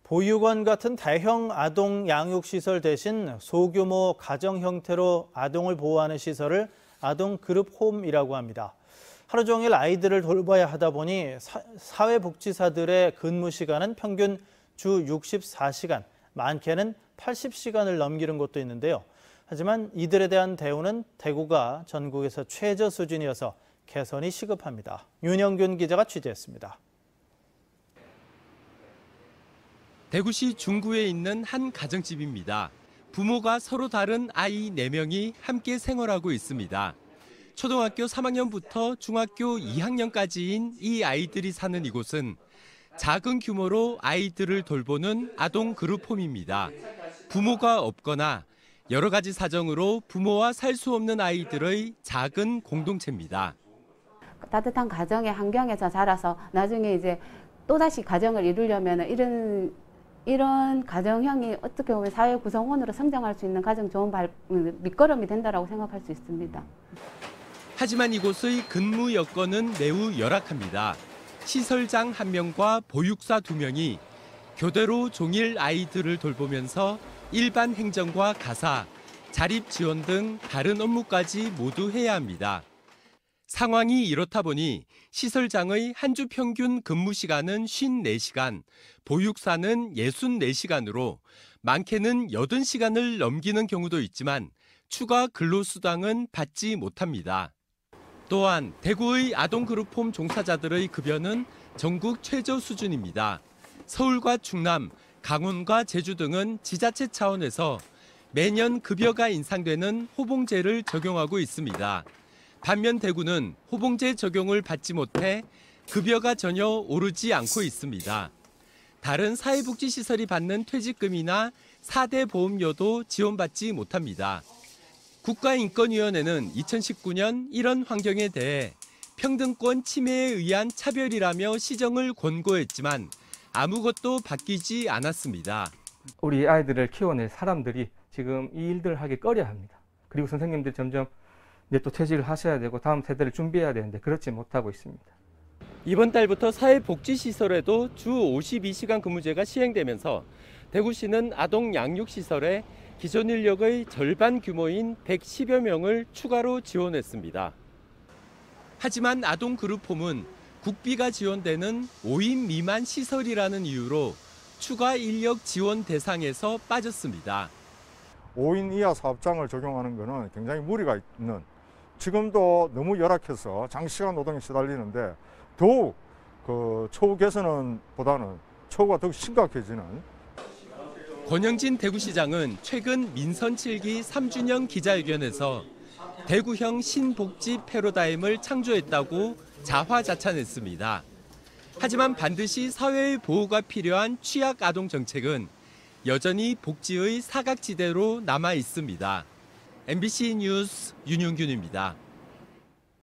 보육원 같은 대형 아동 양육시설 대신 소규모 가정 형태로 아동을 보호하는 시설을 아동 그룹홈이라고 합니다. 하루 종일 아이들을 돌봐야 하다 보니 사회복지사들의 근무 시간은 평균 주 64시간, 많게는 80시간을 넘기는 곳도 있는데요. 하지만 이들에 대한 대우는 대구가 전국에서 최저 수준이어서 개선이 시급합니다. 윤영균 기자가 취재했습니다. 대구시 중구에 있는 한 가정집입니다. 부모가 서로 다른 아이 4명이 함께 생활하고 있습니다. 초등학교 3학년부터 중학교 2학년까지인 이 아이들이 사는 이곳은 작은 규모로 아이들을 돌보는 아동 그룹홈입니다. 부모가 없거나 여러 가지 사정으로 부모와 살 수 없는 아이들의 작은 공동체입니다. 따뜻한 가정의 환경에서 자라서 나중에 이제 또다시 가정을 이루려면 이런 가정형이 어떻게 보면 사회 구성원으로 성장할 수 있는 가장 좋은 밑거름이 된다고 생각할 수 있습니다. 하지만 이곳의 근무 여건은 매우 열악합니다. 시설장 1명과 보육사 2명이 교대로 종일 아이들을 돌보면서 일반 행정과 가사, 자립 지원 등 다른 업무까지 모두 해야 합니다. 상황이 이렇다 보니 시설장의 한 주 평균 근무 시간은 54시간, 보육사는 64시간으로 많게는 80시간을 넘기는 경우도 있지만 추가 근로수당은 받지 못합니다. 또한 대구의 아동그룹홈 종사자들의 급여는 전국 최저 수준입니다. 서울과 충남, 강원과 제주 등은 지자체 차원에서 매년 급여가 인상되는 호봉제를 적용하고 있습니다. 반면 대구는 호봉제 적용을 받지 못해 급여가 전혀 오르지 않고 있습니다. 다른 사회복지시설이 받는 퇴직금이나 4대 보험료도 지원받지 못합니다. 국가인권위원회는 2019년 이런 환경에 대해 평등권 침해에 의한 차별이라며 시정을 권고했지만 아무것도 바뀌지 않았습니다. 우리 아이들을 키워낼 사람들이 지금 이 일들을 하기 꺼려합니다. 그리고 선생님들이 점점 이제 또 퇴직을 하셔야 되고 다음 세대를 준비해야 되는데 그렇지 못하고 있습니다. 이번 달부터 사회복지시설에도 주 52시간 근무제가 시행되면서 대구시는 아동 양육시설에 기존 인력의 절반 규모인 110여 명을 추가로 지원했습니다. 하지만 아동 그룹홈은 국비가 지원되는 5인 미만 시설이라는 이유로 추가 인력 지원 대상에서 빠졌습니다. 5인 이하 사업장을 적용하는 것은 굉장히 무리가 있는, 지금도 너무 열악해서 장시간 노동에 시달리는데 더욱 처우 개선보다는 처우가 더욱 심각해지는. 권영진 대구시장은 최근 민선 7기 3주년 기자회견에서 대구형 신복지 패러다임을 창조했다고 자화자찬했습니다. 하지만 반드시 사회의 보호가 필요한 취약 아동 정책은 여전히 복지의 사각지대로 남아 있습니다. MBC 뉴스 윤용균입니다.